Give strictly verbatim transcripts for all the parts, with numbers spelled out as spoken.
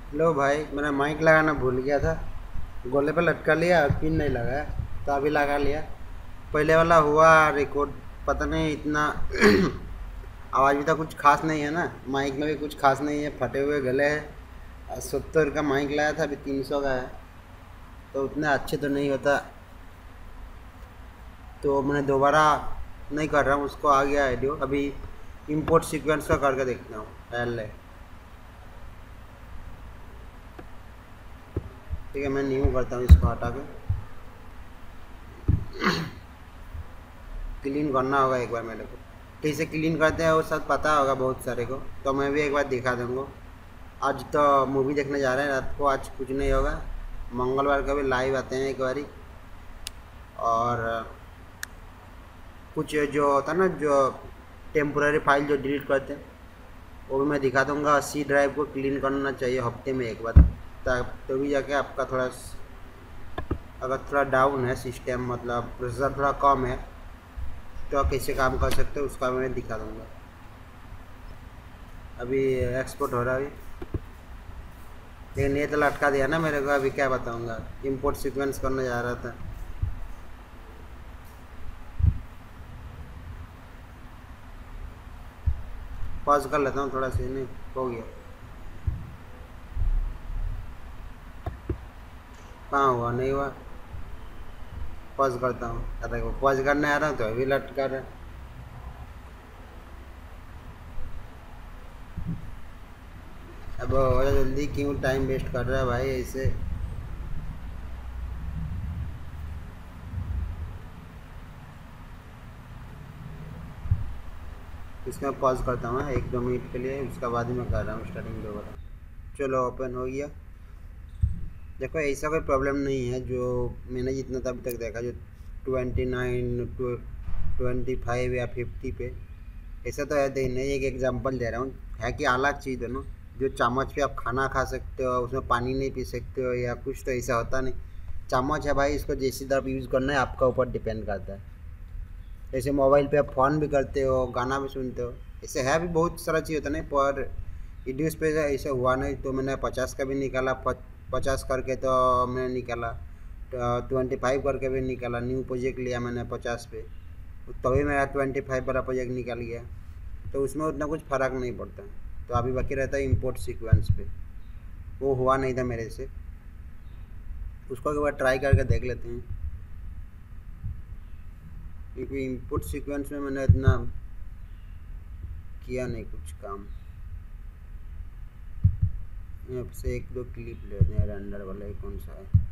लो भाई, मैंने माइक लगाना भूल गया था। गोले पे लटका लिया और पिन नहीं लगाया, तो अभी लगा लिया। पहले वाला हुआ रिकॉर्ड। पता नहीं इतना आवाज़ भी तो कुछ खास नहीं है ना, माइक में भी कुछ खास नहीं है, फटे हुए गले हैं। सत्तर का माइक लाया था, अभी तीन सौ का है, तो उतना अच्छे तो नहीं होता। तो मैंने दोबारा नहीं कर रहा हूँ, उसको आ गया ऑडियो। अभी इंपोर्ट सीक्वेंस का करके देखता हूँ पहले। ठीक है, मैं न्यू करता हूँ इसको हटा के। क्लीन करना होगा एक बार मेरे को। कैसे क्लीन करते हैं वो सब पता होगा बहुत सारे को, तो मैं भी एक बार दिखा दूँगा। आज तो मूवी देखने जा रहे हैं रात को, आज कुछ नहीं होगा। मंगलवार को भी लाइव आते हैं एक बारी। और कुछ जो होता है ना, जो टेम्पोररी फाइल जो डिलीट करते हैं, वो भी मैं दिखा दूँगा। सी ड्राइव को क्लीन करना चाहिए हफ्ते में एक बार, तब तो भी जाके आपका थोड़ा, अगर थोड़ा डाउन है सिस्टम, मतलब प्रोसेसर थोड़ा कम है, तो आप कैसे काम कर सकते हो उसका मैं दिखा दूँगा। अभी एक्सपोर्ट हो रहा है अभी, लेकिन ये तो लटका दिया ना मेरे को। अभी क्या बताऊँगा, इंपोर्ट सीक्वेंस करने जा रहा था। पॉज कर लेता हूँ थोड़ा सा, नहीं हो गया। कहाँ हुआ, नहीं हुआ। पॉज करता हूँ, अरे वो पॉज करने आ रहा हूँ तो अभी लटका रहा है। अब हो जा जल्दी, क्यों टाइम वेस्ट कर रहा है भाई ऐसे। इसमें पॉज करता हूँ एक दो मिनट के लिए, उसके बाद ही मैं कर रहा हूँ स्टार्टिंग दोबारा। चलो, ओपन हो गया। देखो, ऐसा कोई प्रॉब्लम नहीं है जो मैंने जितना अभी तक देखा, जो ट्वेंटी नाइन ट्वेंटी फाइव या फिफ्टी पे, ऐसा तो है ही नहीं। एक एग्जांपल दे रहा हूँ, है कि अलग चीज़ है ना। जो चम्मच पे आप खाना खा सकते हो, उसमें पानी नहीं पी सकते हो या कुछ, तो ऐसा होता नहीं। चम्मच है भाई, इसको जैसी तरफ यूज़ करना है आपका ऊपर डिपेंड करता है। जैसे मोबाइल पे आप फ़ोन भी करते हो, गाना भी सुनते हो, ऐसे है भी बहुत सारा चीज़ होता नहीं। पर वीडियोज़ पे ऐसा हुआ नहीं, तो मैंने पचास का भी निकाला, पचास करके तो मैंने निकाला, ट्वेंटी फाइव करके भी निकाला। न्यू प्रोजेक्ट लिया मैंने पचास पे, तभी मेरा ट्वेंटी फाइव वाला प्रोजेक्ट निकल गया। तो उसमें उतना कुछ फ़र्क नहीं पड़ता। तो अभी बाकी रहता है इंपोर्ट सीक्वेंस पे, वो हुआ नहीं था मेरे से। उसको एक बार ट्राई करके देख लेते हैं, क्योंकि इंपोर्ट सीक्वेंस में मैंने इतना किया नहीं कुछ काम। यहाँ से एक दो क्लिप लेते हैं रेंडर वाला, ही कौन सा है,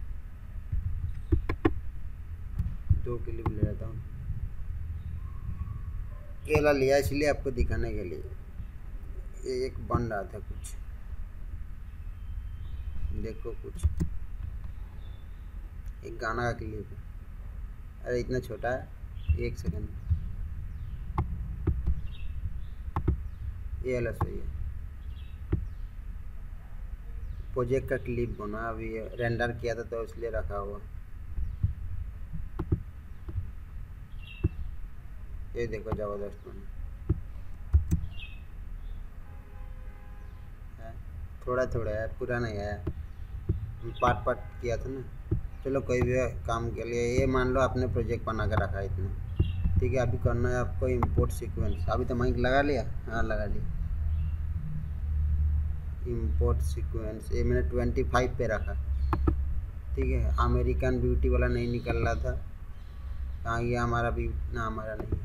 दो क्लिप ले लेता हूँ। केला लिया इसलिए आपको दिखाने के लिए। ये एक बन रहा था कुछ, देखो कुछ, एक गाना का क्लिप है। अरे इतना छोटा है, एक सेकंड। ये वाला सही है। प्रोजेक्ट का क्लिप बना, अभी रेंडर किया था तो इसलिए रखा हुआ। ये देखो ज़बरदस्त बना है। थोड़ा थोड़ा है, पूरा नहीं है, पार्ट पार्ट किया था ना। चलो, कोई भी काम के लिए, ये मान लो आपने प्रोजेक्ट बना के रखा है इतना। ठीक है, अभी करना है आपको इंपोर्ट सीक्वेंस। अभी तो माइक लगा लिया, हाँ लगा लिया। इंपोर्ट सीक्वेंस ये मैंने ट्वेंटी फाइव पे रखा। ठीक है, अमेरिकन ब्यूटी वाला नहीं निकल रहा था। कहाँ गया हमारा ब्यूटी, ना हमारा नहीं है,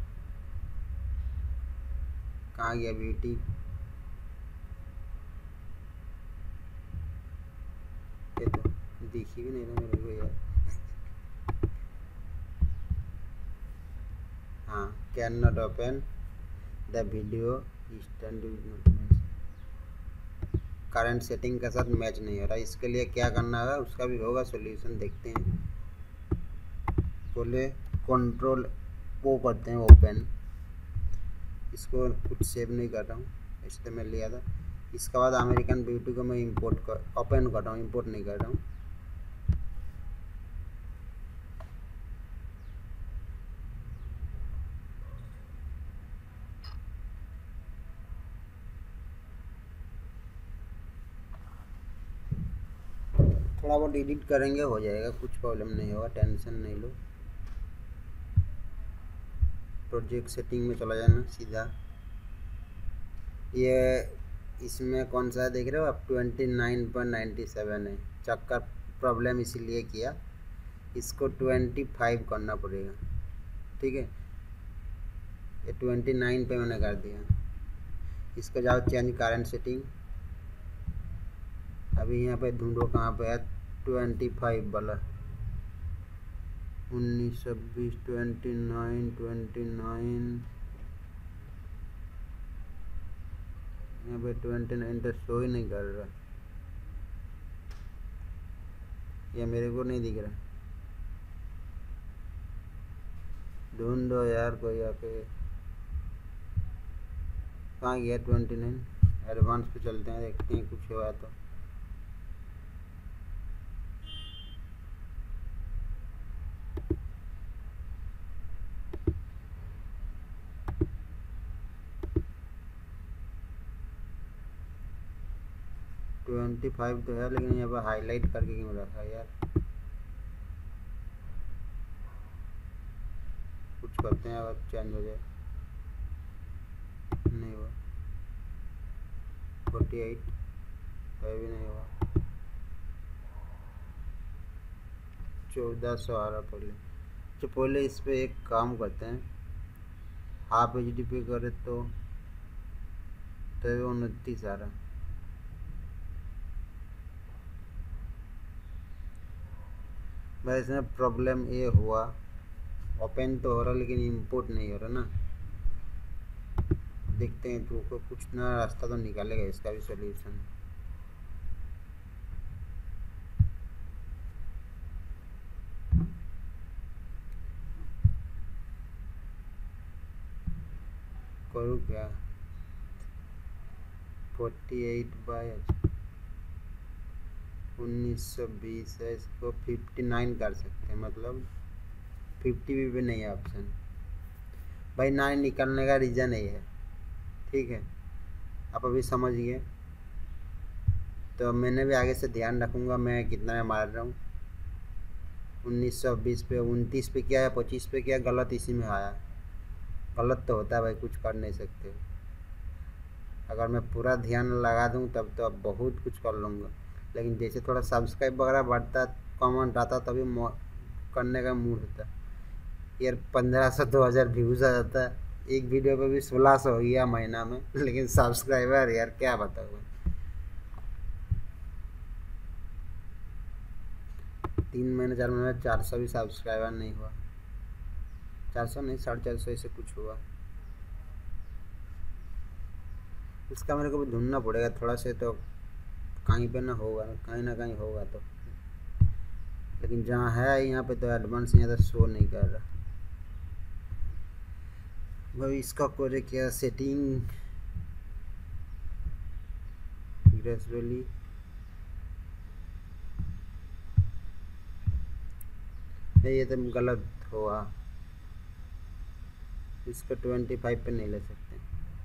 कहाँ गया ब्यूटी। ये तो दिखी भी नहीं रहा मेरे को यार। हाँ, can not open the video, current setting के साथ मैच नहीं हो रहा। इसके लिए क्या करना है, उसका भी होगा सोल्यूशन, देखते हैं। पहले कंट्रोल वो करते हैं ओपन, इसको कुछ सेव नहीं कर रहा हूँ, इसलिए मैं लिया था। इसके बाद अमेरिकन ब्यूटी को मैं इंपोर्ट कर ओपन कर रहा हूँ, इंपोर्ट नहीं कर रहा हूँ। थोड़ा बहुत एडिट करेंगे, हो जाएगा, कुछ प्रॉब्लम नहीं होगा, टेंशन नहीं लो। प्रोजेक्ट सेटिंग में चला जाना सीधा। ये इसमें कौन सा देख रहे हो आप, twenty nine point ninety seven है। चक्कर प्रॉब्लम इसीलिए किया, इसको ट्वेंटी फाइव करना पड़ेगा, ठीक है। ये ट्वेंटी नाइन पे मैंने कर दिया। इसको जाओ चेंज करंट सेटिंग। अभी यहाँ पे ढूंढो कहाँ पे है, ट्वेंटी फाइव वाला, उन्नीस छब्बीस ट्वेंटी नाइन ट्वेंटी नाइन यहाँ पे ट्वेंटी नाइन तो शो ही नहीं कर रहा, या मेरे को नहीं दिख रहा। ढूंढो यार कोई आके, कहाँ गया ट्वेंटी नाइन। एडवांस पे चलते हैं, देखते हैं कुछ हुआ तो। ट्वेंटी फाइव तो है, लेकिन यहाँ पर हाईलाइट करके क्यों रखा है यार। कुछ करते हैं, अगर चेंज हो जाए। नहीं हुआ। फोर्टी एट तो भी नहीं हुआ। चौदह सौ आ रहा पहले। तो पहले इस पे एक काम करते हैं, हाफ एच डी पे करे तो तो उनतीस आ रहा। भाई इसमें प्रॉब्लम ये हुआ, ओपन तो हो रहा लेकिन इंपोर्ट नहीं हो रहा ना। देखते हैं तो को कुछ ना रास्ता तो निकालेगा इसका भी सॉल्यूशन। करूँ क्या, फोर्टी एट बाई उन्नीस सौ बीस है, इसको फिफ्टी नाइन कर सकते हैं, मतलब फिफ्टी भी, भी नहीं है ऑप्शन। भाई नाइन निकालने का रीज़न यही है, ठीक है। आप अभी समझ गए, तो मैंने भी आगे से ध्यान रखूँगा मैं कितना में मार रहा हूँ। उन्नीस सौ बीस पे, उनतीस पे क्या है, पच्चीस पे क्या गलत इसी में आया। गलत तो होता है भाई, कुछ कर नहीं सकते। अगर मैं पूरा ध्यान लगा दूँ तब तो अब बहुत कुछ कर लूँगा, लेकिन जैसे थोड़ा सब्सक्राइब वगैरह बढ़ता, कमेंट आता, तभी करने का मूड होता यार। पंद्रह सौ दो हज़ार व्यूज़ आ जाता है, एक वीडियो पे भी सोलह सौ हो गया महीना में, लेकिन सब्सक्राइबर यार क्या बताऊँ। तीन महीने चार महीने में चार सौ भी सब्सक्राइबर नहीं हुआ, चार सौ नहीं साढ़े चार सौ ऐसे कुछ हुआ। इसका मेरे को भी ढूंढना पड़ेगा थोड़ा से, तो कहीं पे ना होगा, कहीं ना कहीं होगा तो। लेकिन जहाँ है यहाँ पे तो एडवांस यहाँ तो शो नहीं कर रहा भाई। इसका कोरे क्या सेटिंग, ग्रेजुअली ये तो गलत हुआ, इसको ट्वेंटी फाइव पे नहीं ले सकते,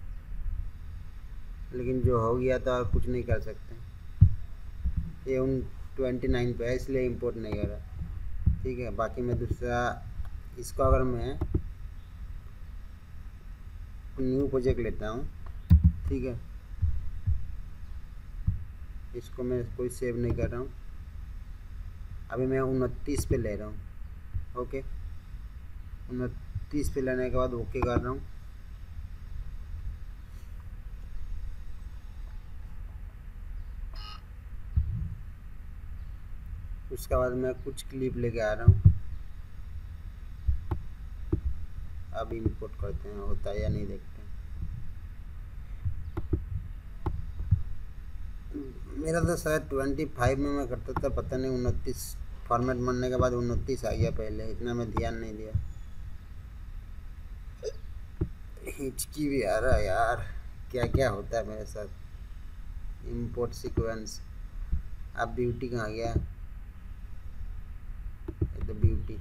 लेकिन जो हो गया तो और कुछ नहीं कर सकते। ये उन ट्वेंटी नाइन पे है इसलिए इंपोर्ट नहीं हो रहा, ठीक है। बाकी मैं दूसरा, इसको अगर मैं न्यू प्रोजेक्ट लेता हूँ, ठीक है, इसको मैं कोई सेव नहीं कर रहा हूँ, अभी मैं उनतीस पे ले रहा हूँ, ओके। उनतीस पे लेने के बाद ओके कर रहा हूँ। उसके बाद मैं कुछ क्लिप लेके आ रहा हूँ, अब इंपोर्ट करते हैं, होता है या नहीं देखते हैं। मेरा तो शायद ट्वेंटी फाइव में मैं करता था, पता नहीं उनतीस फॉर्मेट बनने के बाद उनतीस आ गया, पहले इतना मैं ध्यान नहीं दिया। हिचकी भी आ रहा है यार, क्या क्या होता है मेरे साथ। इंपोर्ट सीक्वेंस, अब ब्यूटी कहाँ गया, ये तो ब्यूटी,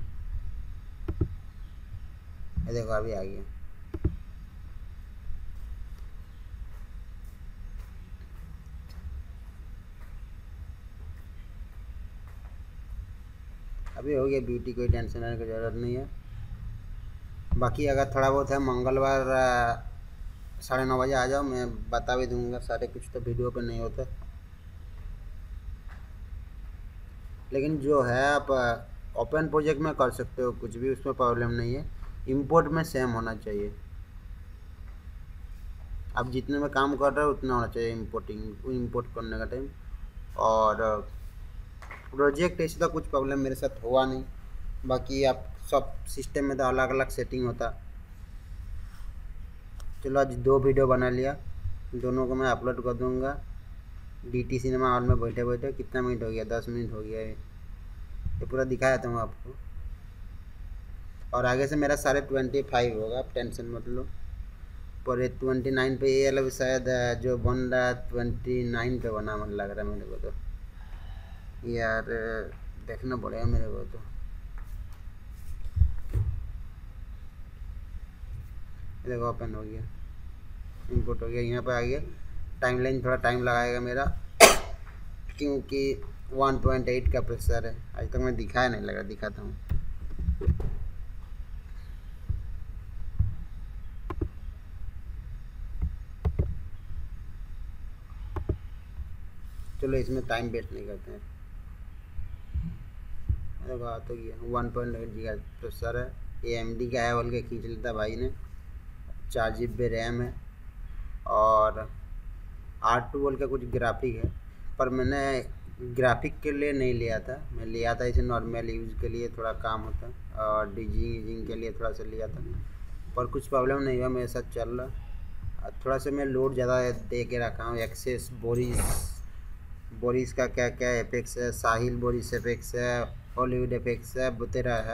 ये देखो अभी आ गया। अभी हो गया ब्यूटी, कोई टेंशन लेने की ज़रूरत नहीं है। बाकी अगर थोड़ा बहुत है मंगलवार साढ़े नौ बजे आ जाओ, मैं बता भी दूंगा। सारे कुछ तो वीडियो पे नहीं होता, लेकिन जो है आप ओपन प्रोजेक्ट में कर सकते हो कुछ भी, उसमें प्रॉब्लम नहीं है। इंपोर्ट में सेम होना चाहिए, आप जितने में काम कर रहे हो उतना होना चाहिए इंपोर्टिंग इंपोर्ट करने का टाइम। और प्रोजेक्ट ऐसे तो कुछ प्रॉब्लम मेरे साथ हुआ नहीं। बाकी आप सब सिस्टम में तो अलग अलग सेटिंग होता। चलो आज दो वीडियो बना लिया, दोनों को मैं अपलोड कर दूंगा डी टी सिनेमा हॉल में बैठे बैठे। कितना मिनट हो गया? दस मिनट हो गया है। ये पूरा दिखाया था मैं आपको, और आगे से मेरा साढ़े ट्वेंटी फाइव होगा, आप टेंशन मत लो। पर ट्वेंटी नाइन पे ये वाला भी शायद जो बन रहा है ट्वेंटी नाइन पे बना, मन लग रहा है मेरे को तो। यार देखना पड़ेगा मेरे को तो। देखो ओपन हो गया, इंपोर्ट हो गया, यहाँ पे आ गया। टाइमलाइन थोड़ा टाइम लगाएगा मेरा, क्योंकि वन पॉइंट एट का प्रोसेसर है। आज तक मैं दिखाया नहीं, लगा दिखाता हूँ। चलो इसमें टाइम वेस्ट नहीं करते हैं। अरे बात तो गया, वन पॉइंट एट जी का प्रोसेसर है, ए एम डी का है बोल के खींच लेता भाई ने। चार जी बी रैम है और आर टू बोल का कुछ ग्राफिक है, पर मैंने ग्राफिक के लिए नहीं लिया था। मैं लिया था इसे नॉर्मल यूज़ के लिए, थोड़ा काम होता, और डीजिंग वीजिंग के लिए थोड़ा सा लिया था, पर कुछ प्रॉब्लम नहीं हुआ, मेरे साथ चल रहा। थोड़ा सा मैं लोड ज़्यादा दे के रखा हूँ। एक्सेस बोरिस बोरिस का क्या क्या एफेक्ट्स है, साहिल बोरिस एफेक्ट्स है, हॉलीवुड एफेक्ट्स है, बुतेरा है,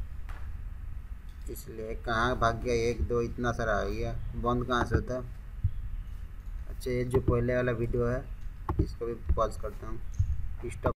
इसलिए कहाँ भाग गया एक दो, इतना सारा आ गया। बंद कहाँ से होता? अच्छा, ये जो पहले वाला वीडियो है इसको भी पॉज करता हूँ, स्टॉप।